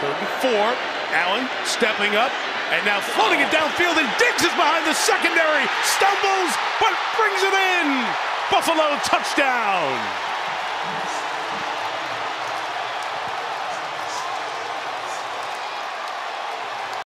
Third and 4. Allen stepping up and now floating it downfield, and Diggs is behind the secondary. Stumbles, but brings it in. Buffalo touchdown.